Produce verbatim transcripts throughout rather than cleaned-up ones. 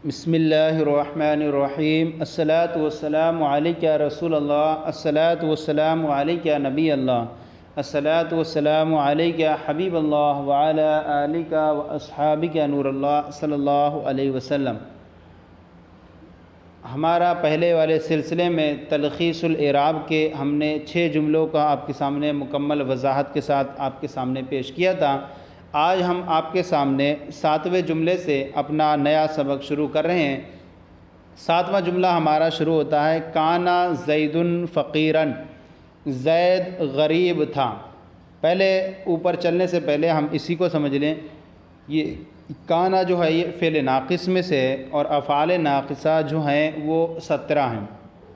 بسم اللہ الرحمن الرحیم الصلاۃ والسلام علیک یا رسول اللہ الصلاۃ والسلام علیک یا نبی اللہ الصلاۃ والسلام علیک یا حبیب اللہ وعلی آلک و اصحابک یا نور اللہ صلی اللہ علیہ وسلم۔ ہمارا پہلے والے سلسلے میں تلخیص الاعراب کے ہم نے چھ جملوں کا آپ کے سامنے مکمل وضاحت کے ساتھ آپ کے سامنے پیش کیا تھا۔ آج ہم آپ کے سامنے ساتویں جملے سے اپنا نیا سبق شروع کر رہے ہیں۔ ساتواں جملہ ہمارا شروع ہوتا ہے کانا زید فقیرن، زید غریب تھا۔ پہلے اوپر چلنے سے پہلے ہم اسی کو سمجھ لیں، یہ کانا جو ہے یہ فعل ناقص میں سے ہے اور افعال ناقصہ جو ہیں وہ سترہ ہیں۔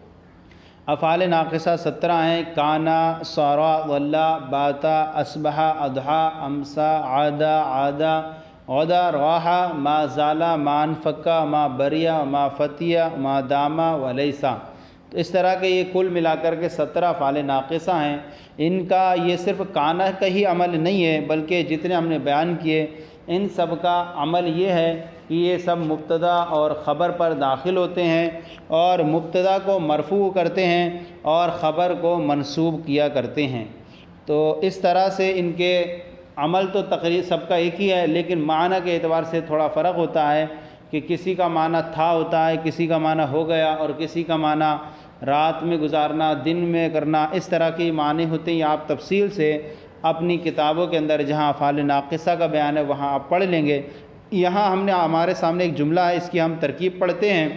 افعال ناقصہ سترہ ہیں، کانا، صارا، ظلا، باتا، اصبح، اضحا، امسا، عادا، عادا، غدا، راحا، ما زالا، ما انفکا، ما بریا، ما فتیا، ما داما و لیسا۔ تو اس طرح کے یہ کل ملا کر کے سترہ افعال ناقصہ ہیں۔ ان کا یہ صرف کانا کا ہی عمل نہیں ہے بلکہ جتنے ہم نے بیان کیے ان سب کا عمل یہ ہے کہ یہ سب مبتدا اور خبر پر داخل ہوتے ہیں اور مبتدا کو مرفوع کرتے ہیں اور خبر کو منصوب کیا کرتے ہیں۔ تو اس طرح سے ان کے عمل تو تقریباً سب کا ایک ہی ہے، لیکن معنی کے اعتبار سے تھوڑا فرق ہوتا ہے کہ کسی کا معنی تھا ہوتا ہے، کسی کا معنی ہو گیا، اور کسی کا معنی رات میں گزارنا، دن میں کرنا، اس طرح کے معنی ہوتے ہیں۔ آپ تفصیل سے اپنی کتابوں کے اندر جہاں افعال ناقصہ کا بیان ہے وہاں آپ پڑھ لیں گے۔ یہاں ہم نے ہمارے سامنے ایک جملہ ہے، اس کی ہم ترکیب پڑھتے ہیں۔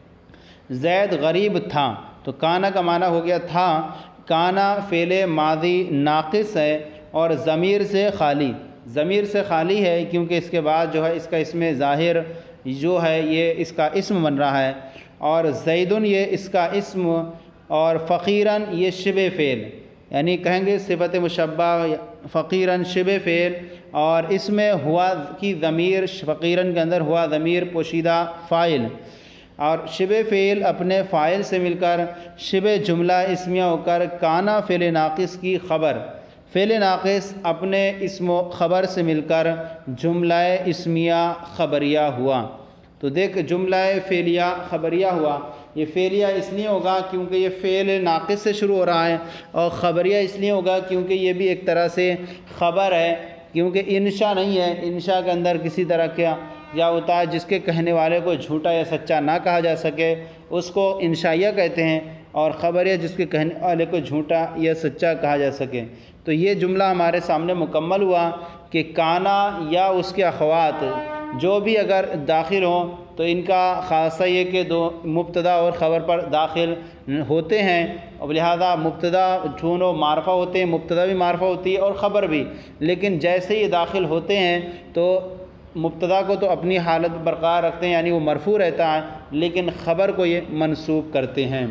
زید غریب تھا، تو کانا کا معنی ہو گیا تھا۔ کانا فعل ماضی ناقص ہے اور ضمیر سے خالی، ضمیر سے خالی ہے کیونکہ اس کے بعد جو ہے اس کا اسم ظاہر جو ہے یہ اس کا اسم بن رہا ہے، اور زیدن یہ اس کا اسم، اور فقیرن یہ شبہ فعل، یعنی کہیں گے صفت مشبہ فقیرن شبہ فعل، اور اس میں ہوا کی ضمیر فقیرن کے اندر ہوا ضمیر پوشیدہ فاعل، اور شبہ فعل اپنے فاعل سے مل کر شبہ جملہ اسمیہ ہو کر کانا فعل ناقص کی خبر، فعل ناقص اپنے اسم و خبر سے مل کر جملہ اسمیہ خبریہ ہوا۔ تو دیکھ جملہ فعلیہ خبریہ ہوا، یہ فعلیہ اس لیے ہوگا کیونکہ یہ فعل ناقص سے شروع ہو رہا ہے، اور خبریہ اس لیے ہوگا کیونکہ یہ بھی ایک طرح سے خبر ہے، کیونکہ انشاء نہیں ہے۔ انشاء کے اندر کسی طرح کیا یا ہوتا ہے جس کے کہنے والے کو جھوٹا یا سچا نہ کہا جا سکے اس کو انشائیہ کہتے ہیں، اور خبریہ جس کے کہنے والے کو جھوٹا یا سچا کہا جا سکے۔ تو یہ جملہ ہمارے سامنے مکمل ہوا کہ کانا یا اس کے اخوات جو بھی اگر داخل ہوں تو ان کا خاصہ یہ کہ دو مبتدا اور خبر پر داخل ہوتے ہیں، اور لہذا مبتدا چونو معرفہ ہوتے ہیں، مبتدا بھی معرفہ ہوتی ہے اور خبر بھی، لیکن جیسے یہ داخل ہوتے ہیں تو مبتدا کو تو اپنی حالت برقرار رکھتے ہیں، یعنی وہ مرفوع رہتا ہے، لیکن خبر کو یہ منصوب کرتے ہیں۔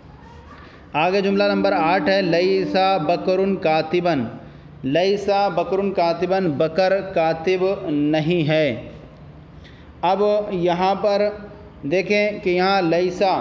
آگے جملہ نمبر آٹھ ہے لیسا بکرن کاتبن، لیسا بکرن کاتبن، بکر کاتب نہیں ہے۔ اب یہاں پر دیکھیں کہ یہاں لیسا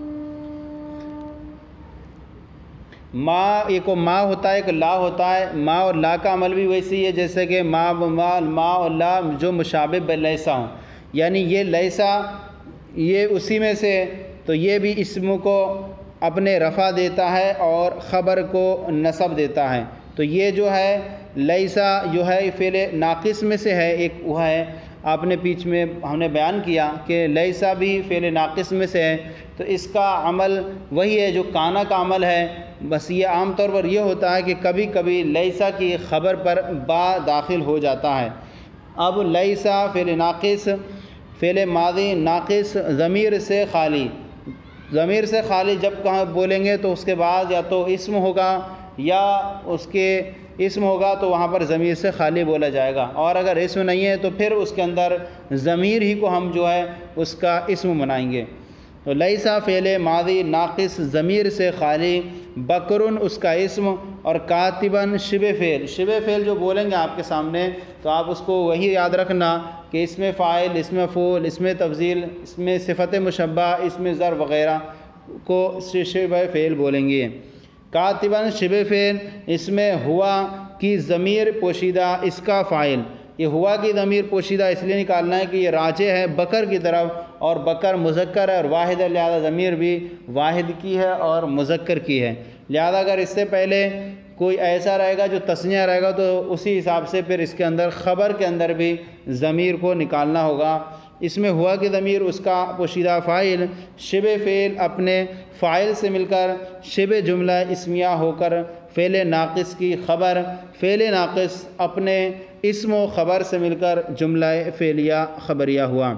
ما، ایک ما ہوتا ہے ایک لا ہوتا ہے، ما اور لا کا عمل بھی ویسے ہی ہے جیسے کہ ما ما ما اور لا جو مشابہ بلیسا ہوں، یعنی یہ لیسا یہ اسی میں سے، تو یہ بھی اسم کو اپنے رفع دیتا ہے اور خبر کو نصب دیتا ہے۔ تو یہ جو ہے لیسا جو ہے فعل ناقص میں سے ہے، ایک وہ ہے آپ نے بیچ میں ہم نے بیان کیا کہ لیسا بھی فعل ناقص میں سے ہے، تو اس کا عمل وہی ہے جو کانا کا عمل ہے، بس یہ عام طور پر یہ ہوتا ہے کہ کبھی کبھی لیسا کی خبر پر با داخل ہو جاتا ہے۔ اب لیسا فعل ناقص، فعل ماضی ناقص ضمیر سے خالی، ضمیر سے خالی جب کہاں بولیں گے تو اس کے بعد یا تو اسم ہوگا یا اس کے اسم ہوگا تو وہاں پر ضمیر سے خالی بولا جائے گا، اور اگر اسم نہیں ہے تو پھر اس کے اندر ضمیر ہی کو ہم جو ہے اس کا اسم بنائیں گے۔ تو لیسا فعل ماضی ناقص ضمیر سے خالی، بکرن اس کا اسم، اور کاتبن شبہ فعل، شبہ فعل جو بولیں گے آپ کے سامنے تو آپ اس کو وہی یاد رکھنا کہ اس میں فاعل، اس میں مفعول، اس میں تفضیل، اس میں صفت مشبہ، اس میں ظرف وغیرہ کو شبہ فعل بولیں گے۔ کاتبن شبہ فعل، اس میں ہوا کی ضمیر پوشیدہ اس کا فاعل، یہ ہوا کی ضمیر پوشیدہ اس لیے نکالنا ہے کہ یہ راجع ہے بکر کی طرف، اور بکر مذکر ہے اور واحد ہے، لہذا ضمیر بھی واحد کی ہے اور مذکر کی ہے۔ لہذا اگر اس سے پہلے کوئی ایسا رہے گا جو تثنیہ رہے گا تو اسی حساب سے پھر اس کے اندر خبر کے اندر بھی ضمیر کو نکالنا ہوگا۔ اس میں ہوا کہ ضمیر اس کا پوشیدہ فاعل، شبہ فعل اپنے فاعل سے مل کر شبہ جملہ اسمیہ ہو کر فعل ناقص کی خبر، فعل ناقص اپنے اسم و خبر سے مل کر جملہ فعلیہ خبریہ ہوا۔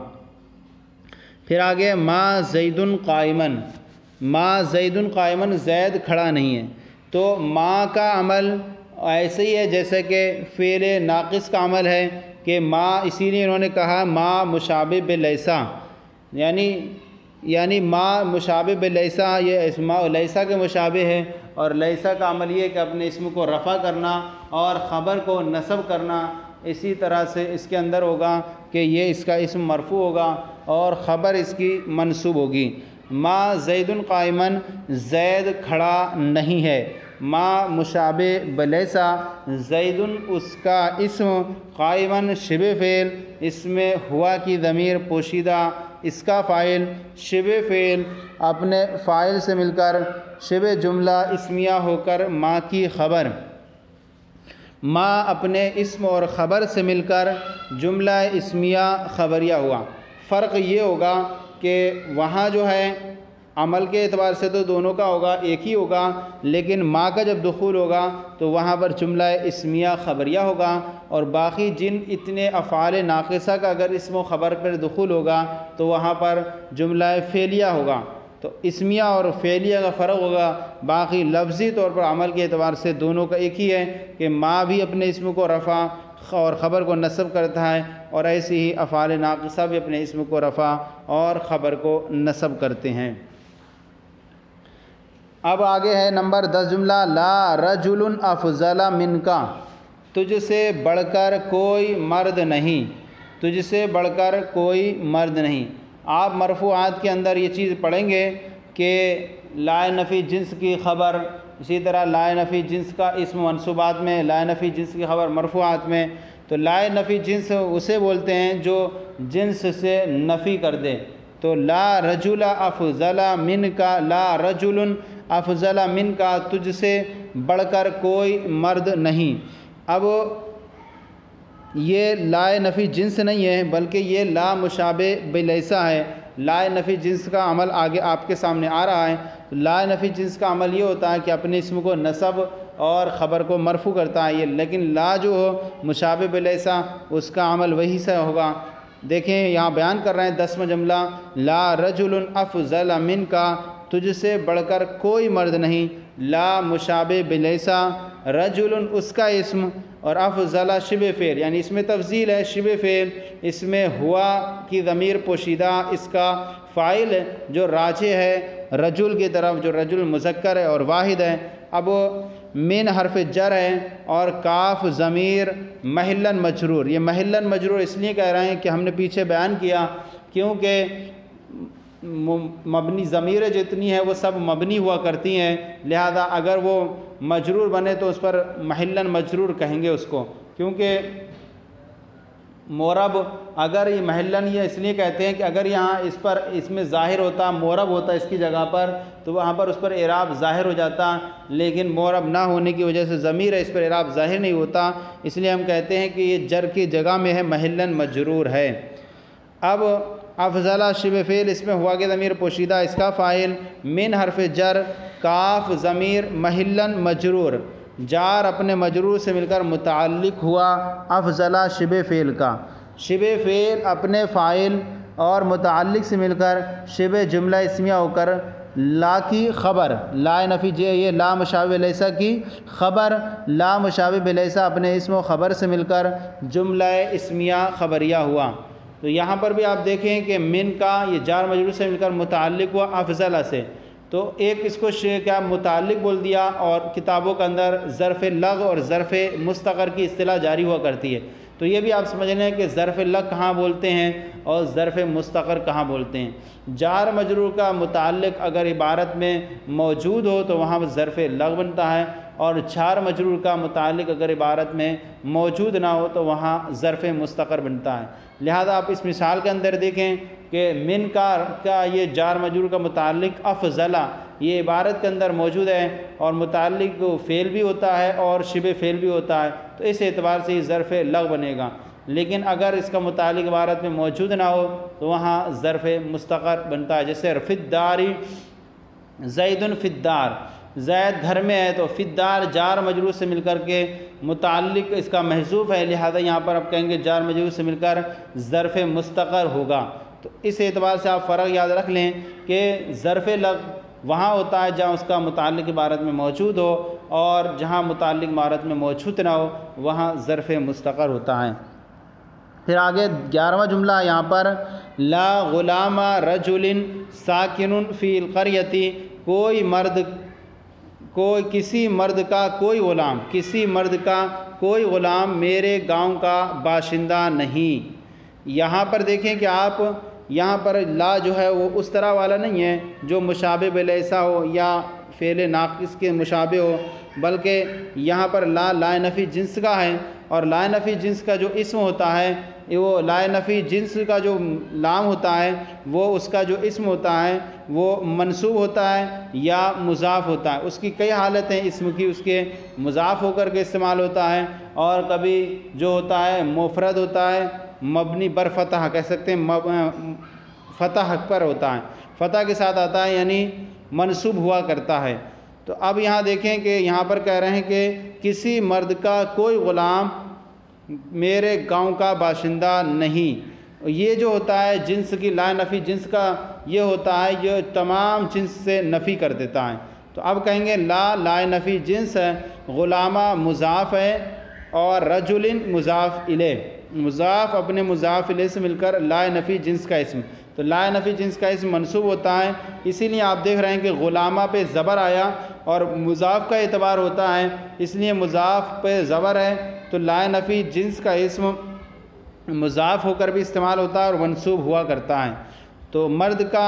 پھر آگے ما زید قائمن، ما زید قائمن، زید کھڑا نہیں ہے۔ تو ما کا عمل ایسے ہی ہے جیسے کہ فعل ناقص کا عمل ہے کہ ما، اسی لیے انہوں نے کہا ما مشابہ بلیسا، یعنی یعنی ما مشابہ بلیسا، یہ اسم لیسا کے مشابہ ہے، اور لیسا کا عمل یہ کہ اپنے اسم کو رفع کرنا اور خبر کو نصب کرنا۔ اسی طرح سے اس کے اندر ہوگا کہ یہ اس کا اسم مرفوع ہوگا اور خبر اس کی منصوب ہوگی۔ ما زید قائمن، زید کھڑا نہیں ہے۔ ما مشابہ بلیسا، زید اس کا اسم، قائمن شبہ فعل، اس میں ہوا کی ضمیر پوشیدہ، اس کا فاعل، شبہ فعل اپنے فاعل سے مل کر شبہ جملہ اسمیہ ہو کر ما کی خبر، ما اپنے اسم اور خبر سے مل کر جملہ اسمیہ خبریہ ہوا۔ فرق یہ ہوگا کہ وہاں جو ہے عمل کے اعتبار سے تو دونوں کا ہوگا، ایک ہی ہوگا، لیکن ما کا جب دخول ہوگا تو وہاں پر جملہ اسمیہ خبریہ ہوگا، اور باقی جن اتنے افعال ناقصہ کا اگر اسم و خبر پر دخول ہوگا تو وہاں پر جملہ فعلیہ ہوگا۔ تو اسمیہ اور فعلیہ کا فرق ہوگا، باقی لفظی طور پر عمل کے اعتبار سے دونوں کا ایک ہی ہے کہ ما بھی اپنے اسم کو رفع اور خبر کو نصب کرتا ہے، اور ایسی ہی افعال ناقصہ بھی اپنے اسم کو رفع اور خبر کو نصب کرتے ہیں۔ اب آگے ہے نمبر دس جملہ، لا رجل افضل منکا، تجھ سے بڑھ کر کوئی مرد نہیں، تجھ سے بڑھ کر کوئی مرد نہیں۔ آپ مرفوعات کے اندر یہ چیز پڑھیں گے کہ لا نفی جنس کی خبر، اسی طرح لا نفی جنس کا اسم منصوبات میں، لا نفی جنس کی خبر مرفوعات میں۔ تو لا نفی جنس اسے بولتے ہیں جو جنس سے نفی کر دے۔ تو لا رجل افضل منکا، لا رجل افضل منکا، تجھ سے بڑھ کر کوئی مرد نہیں۔ اب یہ لا نفی جنس نہیں ہے بلکہ یہ لا مشابہ بلیسا ہے۔ لا نفی جنس کا عمل آگے آپ کے سامنے آ رہا ہے۔ لا نفی جنس کا عمل یہ ہوتا ہے کہ اپنے اسم کو نصب اور خبر کو مرفوع کرتا ہے یہ، لیکن لا جو ہو مشابہ بلیسا اس کا عمل وہی سے ہوگا۔ دیکھیں یہاں بیان کر رہے ہیں دسواں جملہ، لا رجل افضل منکا، تجھ سے بڑھ کر کوئی مرد نہیں۔ لا مشابہ بلیسا، رجل اس کا اسم، اور افضل شبہ فعل، یعنی اس میں تفضیل ہے، شبہ فعل اس میں ہوا کی ضمیر پوشیدہ، اس کا فاعل جو راجع ہے رجل کی طرف، جو رجل مذکر ہے اور واحد ہے۔ اب من حرف جر ہے اور کاف ضمیر محلاً مجرور، یہ محلاً مجرور اس لیے کہہ رہے ہیں کہ ہم نے پیچھے بیان کیا کیونکہ مبنی ضمیریں جتنی ہیں وہ سب مبنی ہوا کرتی ہیں، لہذا اگر وہ مجرور بنے تو اس پر محلاً مجرور کہیں گے اس کو، کیونکہ مورب اگر یہ محلاً یہ اس لیے کہتے ہیں کہ اگر یہاں اس پر اس میں ظاہر ہوتا، مورب ہوتا اس کی جگہ پر تو وہاں پر اس پر اعراب ظاہر ہو جاتا، لیکن مورب نہ ہونے کی وجہ سے ضمیر ہے اس پر اعراب ظاہر نہیں ہوتا، اس لیے ہم کہتے ہیں کہ یہ جر کی جگہ میں ہے، محلاً مجرور ہے۔ اب افضل شبہ فعل اس میں ہوا کہ ضمیر پوشیدہ، اس کا فاعل، من حرف جر کاف ضمیر محلاً مجرور، جار اپنے مجرور سے مل کر متعلق ہوا افضل شبہ فعل کا، شبہ فعل اپنے فاعل اور متعلق سے مل کر شبہ جملہ اسمیہ ہو کر لا کی خبر، لا نفی جے یہ لا مشابہ لیسا کی خبر، لا مشابہ بلیسا اپنے اسم و خبر سے مل کر جملہ اسمیہ خبریہ ہوا۔ تو یہاں پر بھی آپ دیکھیں کہ من کا یہ جار مجرور سے مل کر متعلق ہوا افضل سے، تو ایک اس کو کیا متعلق بول دیا، اور کتابوں کے اندر ظرف لغو اور ظرف مستقر کی اصطلاح جاری ہوا کرتی ہے، تو یہ بھی آپ سمجھ لیں کہ ظرف لغو کہاں بولتے ہیں اور ظرف مستقر کہاں بولتے ہیں۔ جار مجرور کا متعلق اگر عبارت میں موجود ہو تو وہاں ظرف لغو بنتا ہے، اور جار مجرور کا متعلق اگر عبارت میں موجود نہ ہو تو وہاں ظرف مستقر بنتا ہے۔ لہذا آپ اس مثال کے اندر دیکھیں کہ من کا کا یہ جار مجرور کا متعلق افضلا یہ عبارت کے اندر موجود ہے اور متعلق فعل بھی ہوتا ہے اور شبہ فعل بھی ہوتا ہے، تو اس اعتبار سے یہ ظرف لغو بنے گا۔ لیکن اگر اس کا متعلق عبارت میں موجود نہ ہو تو وہاں ظرف مستقر بنتا ہے، جیسے فی الدار زید فی الدار، زید گھر میں ہے تو فی الدار جار مجرور سے مل کر کے متعلق اس کا محذوف ہے، لہذا یہاں پر آپ کہیں گے جار مجرور سے مل کر ظرف مستقر ہوگا۔ تو اس اعتبار سے آپ فرق یاد رکھ لیں کہ ظرف لغو وہاں ہوتا ہے جہاں اس کا متعلق عبارت میں موجود ہو، اور جہاں متعلق عبارت میں موجود نہ ہو وہاں ظرف مستقر ہوتا ہے۔ پھر آگے گیارہواں جملہ یہاں پر لا غلام رجل ساکن فی القریۃ، کوئی مرد کوئی کسی مرد کا کوئی غلام کسی مرد کا کوئی غلام میرے گاؤں کا باشندہ نہیں۔ یہاں پر دیکھیں کہ آپ یہاں پر لا جو ہے وہ اس طرح والا نہیں ہے جو مشابہ بلیسا ہو یا فعل ناقص کے مشابہ ہو، بلکہ یہاں پر لا لا نفی جنس کا ہے، اور لا نفی جنس کا جو اسم ہوتا ہے وہ لا نفی جنس کا جو لام ہوتا ہے وہ اس کا جو اسم ہوتا ہے وہ منصوب ہوتا ہے یا مضاف ہوتا ہے۔ اس کی کئی حالتیں اسم کی، اس کے مضاف ہو کر کے استعمال ہوتا ہے، اور کبھی جو ہوتا ہے مفرد ہوتا ہے مبنی بر فتح کہہ سکتے ہیں، فتح پر ہوتا ہے، فتح کے ساتھ آتا ہے یعنی منصوب ہوا کرتا ہے۔ تو اب یہاں دیکھیں کہ یہاں پر کہہ رہے ہیں کہ کسی مرد کا کوئی غلام میرے گاؤں کا باشندہ نہیں۔ یہ جو ہوتا ہے جنس کی لا نفی جنس کا یہ ہوتا ہے جو تمام جنس سے نفی کر دیتا ہے۔ تو اب کہیں گے لا لا نفی جنس ہے، غلامہ مضاف ہے اور رجل مضاف الیہ، مضاف اپنے مضاف الیہ سے مل کر لا نفی جنس کا اسم، تو لا نفی جنس کا اسم منصوب ہوتا ہے، اسی لیے آپ دیکھ رہے ہیں کہ غلامہ پہ زبر آیا اور مضاف کا اعتبار ہوتا ہے، اس لیے مضاف پہ زبر ہے تو لا نفی جنس کا اسم مضاف ہو کر بھی استعمال ہوتا ہے اور منصوب ہوا کرتا ہے۔ تو مرد کا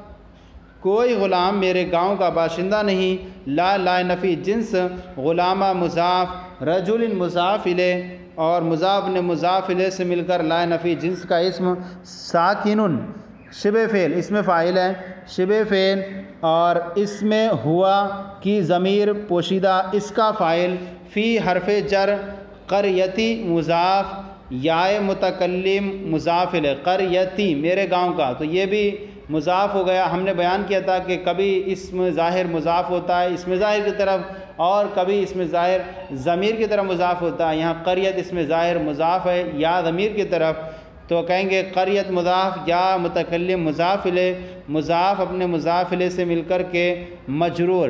کوئی غلام میرے گاؤں کا باشندہ نہیں، لا لا نفی جنس، غلامہ مضاف، رجل مضاف الیہ اور مضاف نے مضاف الیہ سے مل کر لا نفی جنس کا اسم، ساکن شبہ فعل اس میں فاعل ہے، شبہ فعل اور اس میں ہوا کی ضمیر پوشیدہ اس کا فاعل، فی حرف جر قریتی مضاف، یائے متکلم مضاف الیہ، قریتی میرے گاؤں کا، تو یہ بھی مضاف ہو گیا۔ ہم نے بیان کیا تھا کہ کبھی اسم ظاہر مضاف ہوتا ہے اسم ظاہر کی طرف، اور کبھی اسم ظاہر ضمیر کی طرف مضاف ہوتا ہے۔ یہاں قریت اسم ظاہر مضاف ہے یا ضمیر کی طرف، تو کہیں گے قریت مضاف یا متکلم مضاف الیہ، مضاف اپنے مضاف الیہ سے مل کر کے مجرور،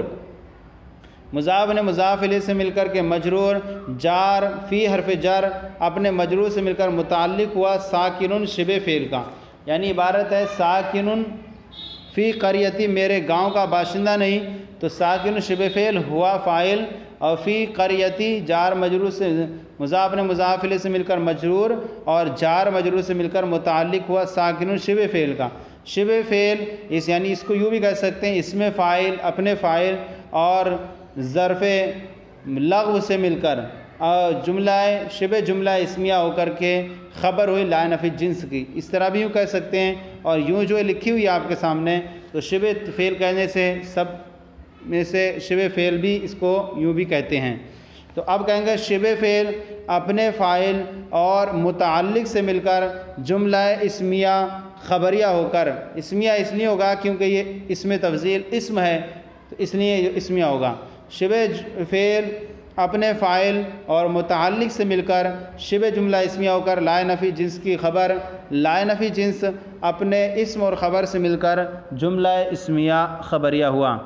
مضاف نے مضاف الیہ سے مل کر کے مجرور، جار فی حرف جر اپنے مجرور سے مل کر متعلق ہوا ساکن شبہ فعل کا، یعنی عبارت ہے ساکن فی قریتی میرے گاؤں کا باشندہ نہیں، تو ساکن شبہ فعل ہوا فاعل، اور فی قریتی جار مجرور سے مضاف نے مضاف الیہ سے مل کر مجرور، اور جار مجرور سے مل کر متعلق ہوا ساکن شبہ فعل کا۔ شبہ فعل اس یعنی اس کو یوں بھی کہہ سکتے ہیں اسم فاعل اپنے فاعل اور ظرف لغو سے مل کر اور جملہ شبہ جملہ اسمیہ ہو کر کے خبر ہوئی لا نفی جنس کی، اس طرح بھی یوں کہہ سکتے ہیں، اور یوں جو لکھی ہوئی ہے آپ کے سامنے، تو شبہ فعل کہنے سے سب میں سے شبہ فعل بھی اس کو یوں بھی کہتے ہیں۔ تو اب کہیں گے شبہ فعل اپنے فاعل اور متعلق سے مل کر جملہ اسمیہ خبریہ ہو کر، اسمیہ اس لیے ہوگا کیونکہ یہ اسم تفضیل اسم ہے تو اس لیے یہ اسمیہ ہوگا۔ شبہ فعل اپنے فاعل اور متعلق سے مل کر شبہ جملہ اسمیہ ہو کر لا نفی جنس کی خبر، لا نفی جنس اپنے اسم اور خبر سے مل کر جملہ اسمیہ خبریہ ہوا۔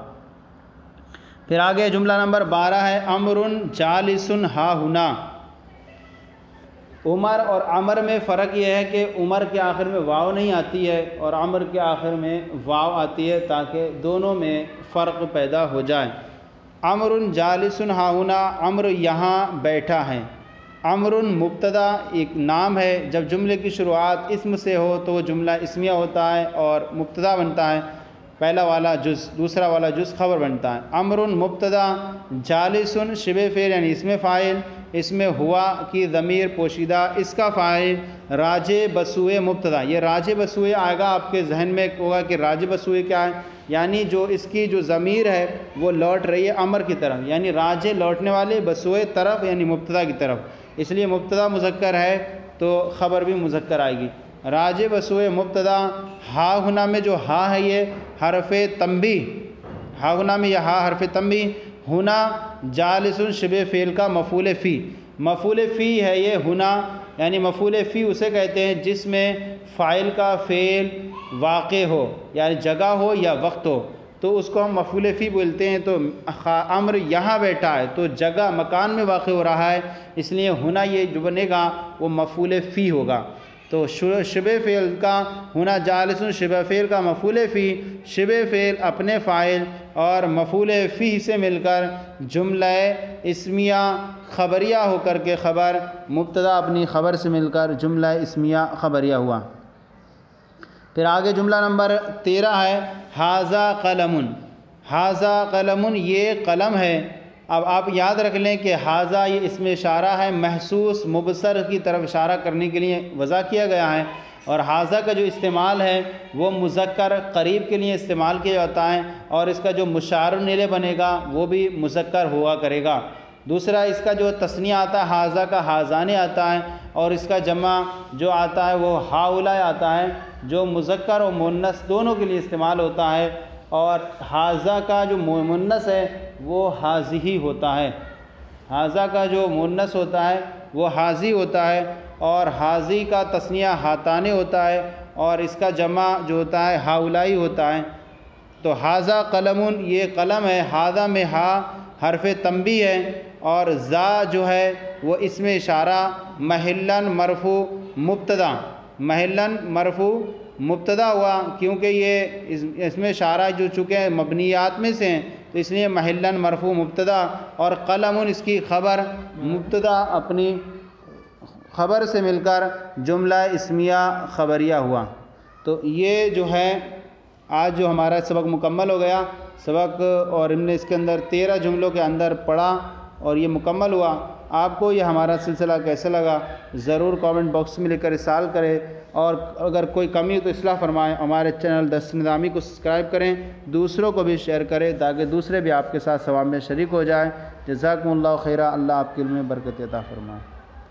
پھر آگے جملہ نمبر بارہ ہے امر جالس ہا ہنا۔ عمر اور عمر میں فرق یہ ہے کہ عمر کے آخر میں واو نہیں آتی ہے اور عمر کے آخر میں واو آتی ہے تاکہ دونوں میں فرق پیدا ہو جائے۔ امر جالس ہا ہنا، امر یہاں بیٹھا ہے۔ امر مبتدا ایک نام ہے، جب جملے کی شروعات اسم سے ہو تو وہ جملہ اسمیہ ہوتا ہے اور مبتدا بنتا ہے، پہلا والا جز، دوسرا والا جز خبر بنتا ہے۔ امر مبتدا، جالس شبہ فعل یعنی اسم فاعل، اس میں ہوا کی ضمیر پوشیدہ، اس کا فاعل راجع بسوئے مبتدا۔ یہ راجع بسوئے آئے گا، آپ کے ذہن میں ہوگا کہ راجع بسوئے کیا ہے، یعنی جو اس کی جو ضمیر ہے وہ لوٹ رہی ہے امر کی طرف، یعنی راجع لوٹنے والے، بسوئے طرف یعنی مبتدا کی طرف، اس لیے مبتدا مذکر ہے تو خبر بھی مذکر آئے گی۔ راجع بسوئے مبتدا، ہا ہنا میں جو ہا ہے یہ حرف تنبیہ، ہا ہنا میں یہ ہا حرف تنبیہ، ہنا جالس شبہ فعل کا مفعول فی، مفعول فی ہے یہ ہنا، یعنی مفعول فی اسے کہتے ہیں جس میں فاعل کا فعل واقع ہو، یعنی جگہ ہو یا وقت ہو تو اس کو ہم مفعول فی بولتے ہیں۔ تو امر یہاں بیٹھا ہے تو جگہ مکان میں واقع ہو رہا ہے، اس لیے ہنا یہ جو بنے گا وہ مفعول فی ہوگا۔ تو شبہ فعل کا ہنا جالس شبہ فعل کا مفعول فی، شبہ فعل اپنے فاعل اور مفعول فی سے مل کر جملہ اسمیہ خبریہ ہو کر کے خبر، مبتدا اپنی خبر سے مل کر جملہ اسمیہ خبریہ ہوا۔ پھر آگے جملہ نمبر تیرہ ہے ھذا قلم، ھذا قلم یہ قلم ہے۔ اب آپ یاد رکھ لیں کہ ھذا یہ اسم اشارہ ہے، محسوس مبصر کی طرف اشارہ کرنے کے لیے وضع کیا گیا ہے، اور ھذا کا جو استعمال ہے وہ مذکر قریب کے لیے استعمال کیا جاتا ہے، اور اس کا جو مشار الیہ بنے گا وہ بھی مذکر ہوا کرے گا۔ دوسرا اس کا جو تثنیہ آتا ہے ھذا کا ھذان آتا ہے، اور اس کا جمع جو آتا ہے وہ ہؤلاء آتا ہے، جو مذکر و مؤنث دونوں کے لیے استعمال ہوتا ہے، اور ھذا کا جو مؤنث ہے وہ ھذہ ہوتا ہے، ھذا کا جو مؤنث ہوتا ہے وہ ھذہ ہوتا ہے، اور ھذہ کا تثنیہ ھاتان ہوتا ہے، اور اس کا جمع جو ہوتا ہے ہؤلاء ہوتا ہے۔ تو ھذا قلم یہ قلم ہے، ھذا میں ہا حرف تنبیہ ہے، اور ذا جو ہے وہ اسم اشارہ محلاً مرفوع مبتدا، محلاً مرفوع مبتدا ہوا، کیونکہ یہ اسم اشارہ جو چکے مبنیات میں سے ہیں تو اس لیے محلاً مرفوع مبتدا، اور قلم اس کی خبر، مبتدا اپنی خبر سے مل کر جملہ اسمیہ خبریہ ہوا۔ تو یہ جو ہے آج جو ہمارا سبق مکمل ہو گیا سبق، اور ہم نے اس کے اندر تیرہ جملوں کے اندر پڑھا اور یہ مکمل ہوا۔ آپ کو یہ ہمارا سلسلہ کیسا لگا ضرور کامنٹ باکس میں لکھ کر ارسال کریں، اور اگر کوئی کمی ہو تو اصلاح فرمائیں۔ ہمارے چینل دست نظامی کو سبسکرائب کریں، دوسروں کو بھی شیئر کریں تاکہ دوسرے بھی آپ کے ساتھ ثواب میں شریک ہو جائیں۔ جزاکم اللہ خیرہ، اللہ آپ کے علم میں برکت عطا فرمائے۔